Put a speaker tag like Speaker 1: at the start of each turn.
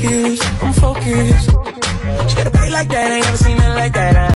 Speaker 1: focused. She got a body like that, I ain't never seen nothing like that.